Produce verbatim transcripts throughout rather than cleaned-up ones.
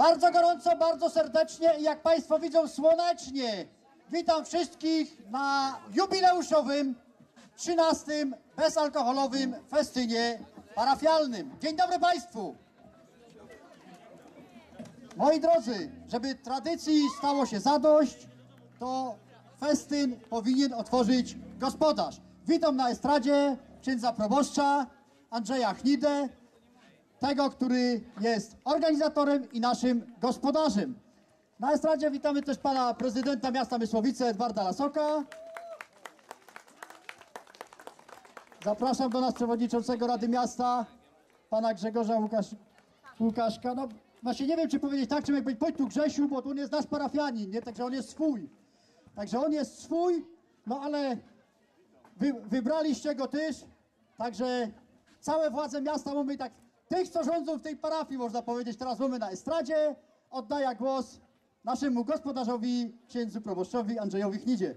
Bardzo gorąco, bardzo serdecznie i jak Państwo widzą słonecznie. Witam wszystkich na jubileuszowym trzynastym bezalkoholowym festynie parafialnym. Dzień dobry Państwu. Moi drodzy, żeby tradycji stało się zadość, to festyn powinien otworzyć gospodarz. Witam na estradzie księdza proboszcza Andrzeja Chnidę, tego, który jest organizatorem i naszym gospodarzem. Na estradzie witamy też pana prezydenta miasta Mysłowice Edwarda Lasoka. Zapraszam do nas przewodniczącego Rady Miasta, pana Grzegorza Łukasz, Łukaszka. No właśnie nie wiem, czy powiedzieć tak, czy jak powiedzieć, chodź tu Grzesiu, bo tu on jest nasz parafianin, nie? Także on jest swój. Także on jest swój, no ale wy, wybraliście go też, także całe władze miasta mamy tak, tych, co rządzą w tej parafii, można powiedzieć, teraz mamy na estradzie. Oddaję głos naszemu gospodarzowi, księdzu proboszczowi Andrzejowi Chnidzie.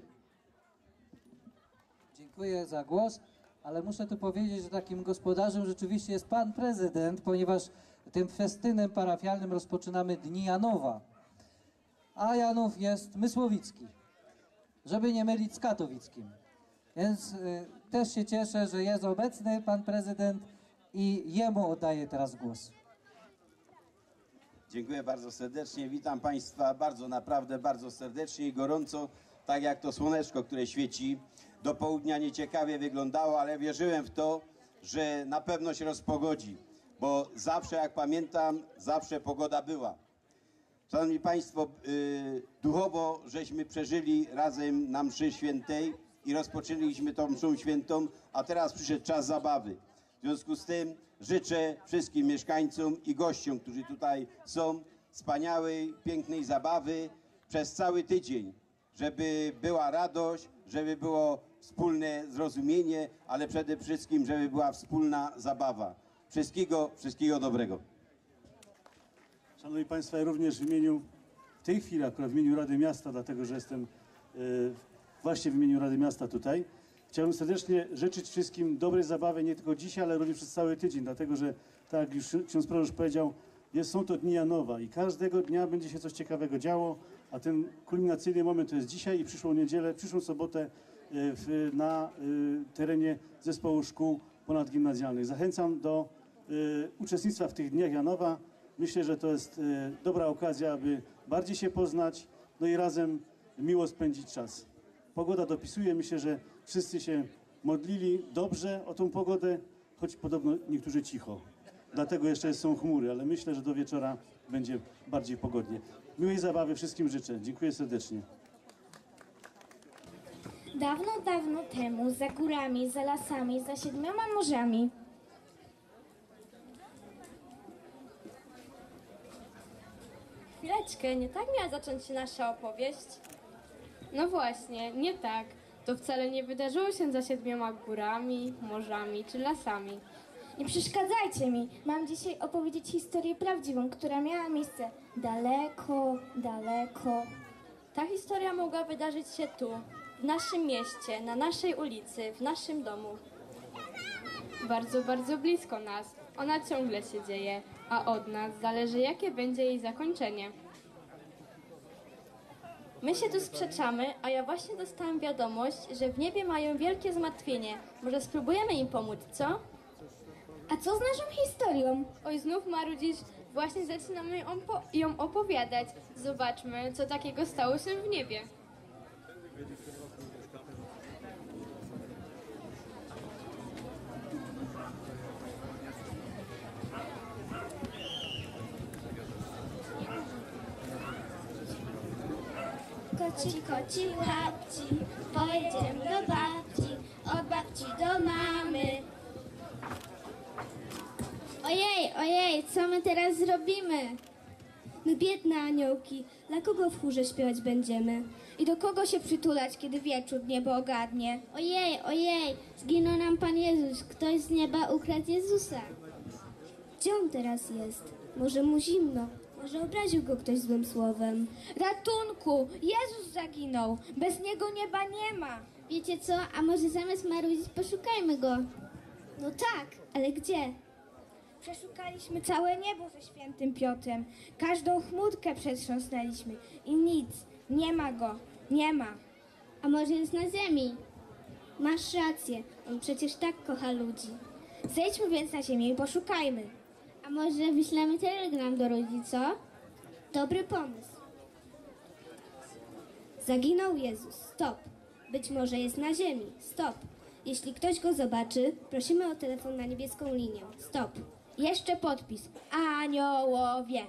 Dziękuję za głos, ale muszę tu powiedzieć, że takim gospodarzem rzeczywiście jest pan prezydent, ponieważ tym festynem parafialnym rozpoczynamy Dni Janowa. A Janów jest mysłowicki, żeby nie mylić z katowickim. Więc y, też się cieszę, że jest obecny pan prezydent i jemu oddaję teraz głos. Dziękuję bardzo serdecznie, witam Państwa bardzo, naprawdę bardzo serdecznie i gorąco, tak jak to słoneczko, które świeci. Do południa nieciekawie wyglądało, ale wierzyłem w to, że na pewno się rozpogodzi, bo zawsze, jak pamiętam, zawsze pogoda była. Szanowni Państwo, yy, duchowo żeśmy przeżyli razem na mszy świętej i rozpoczęliśmy tą mszą świętą, a teraz przyszedł czas zabawy. W związku z tym życzę wszystkim mieszkańcom i gościom, którzy tutaj są, wspaniałej, pięknej zabawy przez cały tydzień, żeby była radość, żeby było wspólne zrozumienie, ale przede wszystkim, żeby była wspólna zabawa. Wszystkiego, wszystkiego dobrego. Szanowni Państwo, ja również w imieniu, w tej chwili akurat w imieniu Rady Miasta, dlatego że jestem yy, właśnie w imieniu Rady Miasta tutaj, chciałbym serdecznie życzyć wszystkim dobrej zabawy, nie tylko dzisiaj, ale również przez cały tydzień, dlatego że, tak jak już ksiądz proboszcz powiedział, jest, są to Dni Janowa i każdego dnia będzie się coś ciekawego działo, a ten kulminacyjny moment to jest dzisiaj i przyszłą niedzielę, przyszłą sobotę w, na y, terenie zespołu szkół ponadgimnazjalnych. Zachęcam do y, uczestnictwa w tych Dniach Janowa. Myślę, że to jest y, dobra okazja, aby bardziej się poznać, no i razem miło spędzić czas. Pogoda dopisuje, myślę, że wszyscy się modlili dobrze o tą pogodę, choć podobno niektórzy cicho. Dlatego jeszcze są chmury, ale myślę, że do wieczora będzie bardziej pogodnie. Miłej zabawy wszystkim życzę. Dziękuję serdecznie. Dawno, dawno temu, za górami, za lasami, za siedmioma morzami. Chwileczkę, nie tak miała zacząć się nasza opowieść? No właśnie, nie tak. To wcale nie wydarzyło się za siedmioma górami, morzami czy lasami. Nie przeszkadzajcie mi. Mam dzisiaj opowiedzieć historię prawdziwą, która miała miejsce daleko, daleko. Ta historia mogła wydarzyć się tu, w naszym mieście, na naszej ulicy, w naszym domu. Bardzo, bardzo blisko nas. Ona ciągle się dzieje, a od nas zależy, jakie będzie jej zakończenie. My się tu sprzeczamy, a ja właśnie dostałam wiadomość, że w niebie mają wielkie zmartwienie. Może spróbujemy im pomóc, co? A co z naszą historią? Oj, znów marudzisz, właśnie zaczynamy ją, po- ją opowiadać. Zobaczmy, co takiego stało się w niebie. Koci, koci, babci, pojedziemy do babci, od babci do mamy. Ojej, ojej, co my teraz zrobimy? My biedne aniołki, dla kogo w chórze śpiewać będziemy? I do kogo się przytulać, kiedy wieczór niebo ogarnie? Ojej, ojej, zginął nam Pan Jezus, ktoś z nieba ukradł Jezusa. Gdzie on teraz jest? Może mu zimno? Może obraził go ktoś złym słowem? Ratunku! Jezus zaginął! Bez niego nieba nie ma! Wiecie co? A może zamiast marudzić, poszukajmy go? No tak, ale gdzie? Przeszukaliśmy całe niebo ze świętym Piotrem. Każdą chmurkę przetrząsnęliśmy i nic, nie ma go, nie ma. A może jest na ziemi? Masz rację, on przecież tak kocha ludzi. Zejdźmy więc na ziemię i poszukajmy. A może wyślemy telegram do ludzi, co? Dobry pomysł. Zaginął Jezus. Stop. Być może jest na ziemi. Stop. Jeśli ktoś go zobaczy, prosimy o telefon na niebieską linię. Stop. Jeszcze podpis. Aniołowie.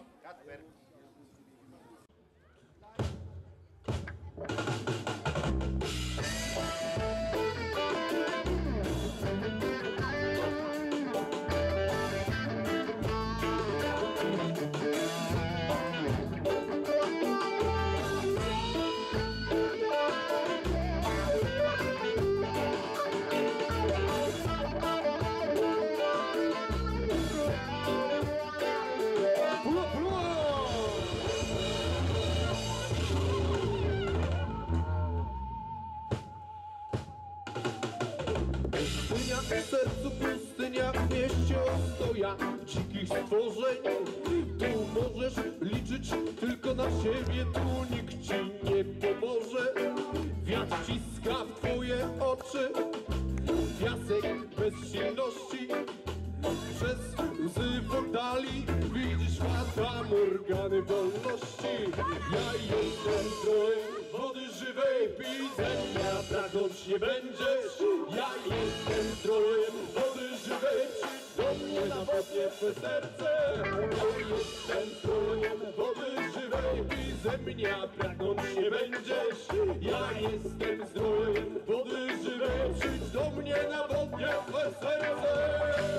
Pustynia, w sercu pustynia, w mieście ostoja dzikich stworzeń. Tu możesz liczyć tylko na siebie, tu nikt ci nie pomoże. Wiatr ciska w twoje oczy, piasek bezsilności. Przez łzy w oddali widzisz fata Morgany wolności. Ja jestem zdrojem wody żywej, pij ze mnie, pragnąć nie będziesz. Ja jestem zdrojem wody żywej, przyjdź do mnie na wodnie twe serce. Ja jestem zdrojem wody żywej, pij ze mnie, pragnąć nie będziesz. Ja jestem zdrojem wody żywej, przyjdź do mnie na wodnie twe serce.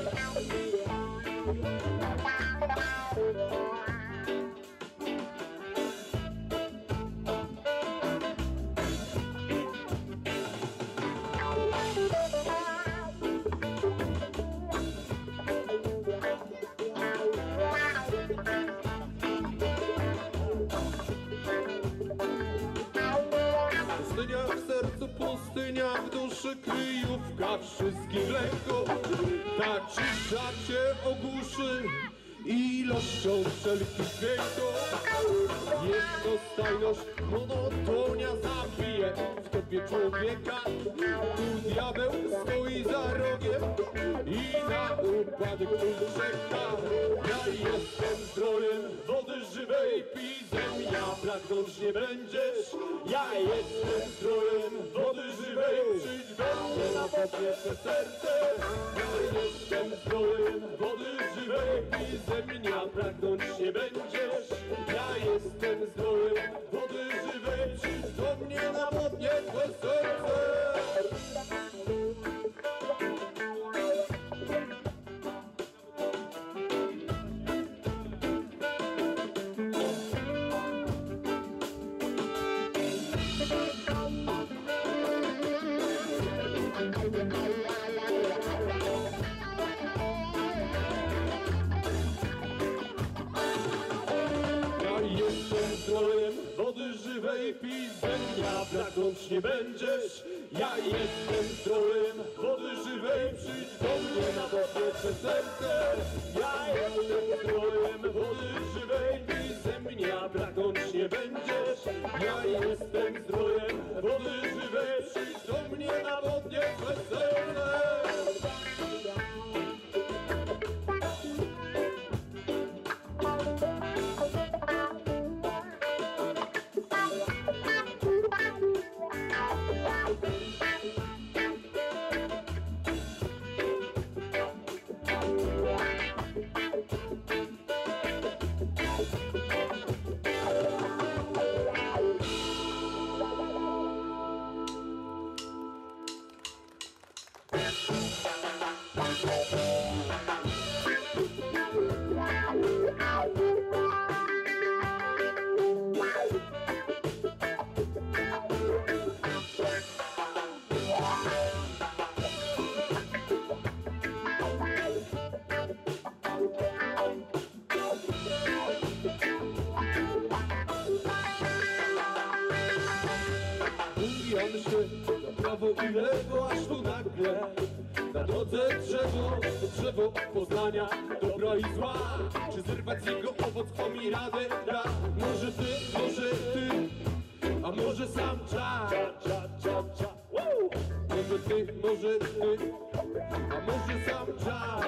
Pustynia w sercu, pustynia w duszy, kryjówka wszystkim lekko. Ta cisza cię ogłuszy ilością wszelkich dźwięków. Jednostajność, monotonia zabije w tobie człowieka. Tu diabeł stoi za rogiem i na upadek tu czeka. Ja jestem zdrojem wody żywej, pij ze mnie, pragnąć nie będziesz. Ja jestem zdrojem wody żywej, przyjdź do mnie na wodnie twe serce. Ja jestem zdrojem wody żywej, pij ze mnie, pragnąć nie będziesz. Ja jestem zdrojem wody żywej, przyjdź do mnie na wodnie twe serce. Zdrojem wody żywej, pij ze mnie, pragnąć nie będziesz. Ja jestem zdrojem wody żywej, przyjdź do mnie na wodnie twe serce. Ja jestem zdrojem wody żywej, pij ze mnie, pragnąć nie będziesz. Ja jestem zdrojem wody żywej, przyjdź do mnie na wodnie twe serce. Bujam się na prawo i lewo, aż tu nagle Na drodze drzewo, drzewo Poznania, dobra i zła. Czy zerwać z jego owoc, kto mi radę da? Może ty, może ty, a może sam czas. Może ty, może ty, a może sam czas.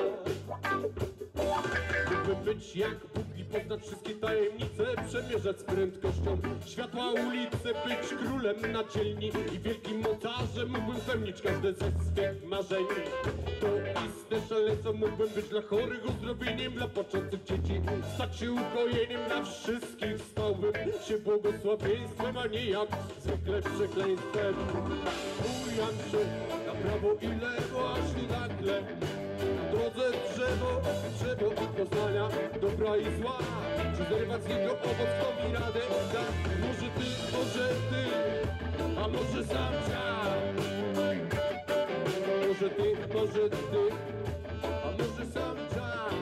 Mógłbym być jak Bóg i poznać wszystkie tajemnice, przemierzać z prędkością światła ulicy, być królem na dzielni i wielkim mocarzem. Mógłbym spełnić każde ze swych marzeń. To istne szaleństwo, mógłbym być dla chorych uzdrowieniem, dla początnych dzieci stać się ukojeniem, dla wszystkich stałbym się błogosławieństwem, a nie jak zwykle przekleństwem. Bujam się na prawo i lewo, aż tu nagle na drodze drzewo, drzewo Poznania, dobra i zła. Czy zerwać z niego owoc, kto mi radę da? Może ty, może ty, a może sam czas. Może ty, może ty, a może sam czas.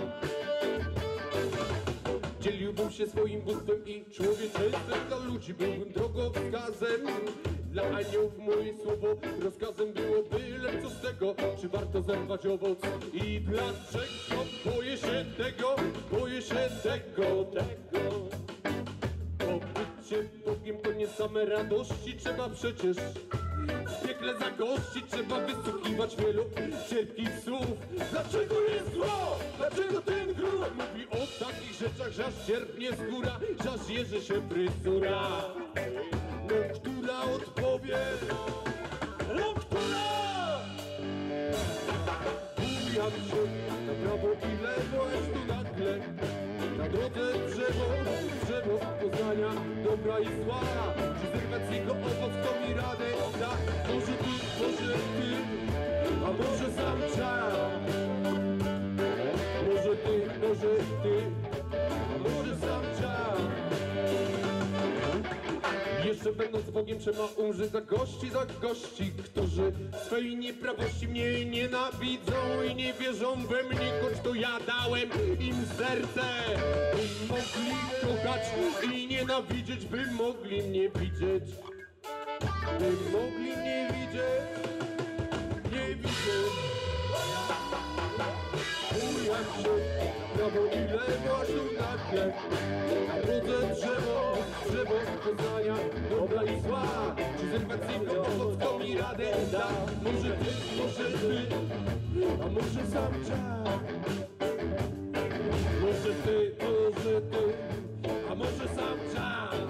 Dzieliłbym się swoim bóstwem i człowieczeństwem, dla ludzi byłbym drogowskazem. Dla aniołów moje słowo rozkazem byłoby, lecz co z tego, czy warto zerwać owoc? I dlaczego boję się tego, boję się tego, tego? Bo bycie Bogiem to nie same radości, trzeba przecież w piekle zagościć, trzeba wysłuchiwać wielu cierpkich słów. Dlaczego jest zło? Dlaczego ten grób mówi o takich rzeczach, że aż cierpnie skóra, że aż jeży się fryzura? No, która odpowie? No, która? Bujam się na prawo i lewo, aż tu nagle na drodze drzewo, drzewo Poznania, dobra i zła. Czy zerwać z niego owoc, kto mi radę da? Może ty, może ty, a może sam czas. Może ty, może ty, a może sam czas. Jeszcze będąc Bogiem trzeba umrzeć za gości, za gości, którzy swej nieprawości mnie nienawidzą i nie wierzą we mnie, choć to ja dałem im serce, by mogli kochać i nienawidzieć, by mogli mnie widzieć, by mogli mnie widzieć, nie widzieć. Bujam się prawo i lewo, aż tu nagle na drodze drzewo, drzewo Poznania, dobra i zła. Czy zerwać z niego owoc, kto mi radę da? Może ty, może ty, a może sam czas. Może ty, może ty, a może sam czas.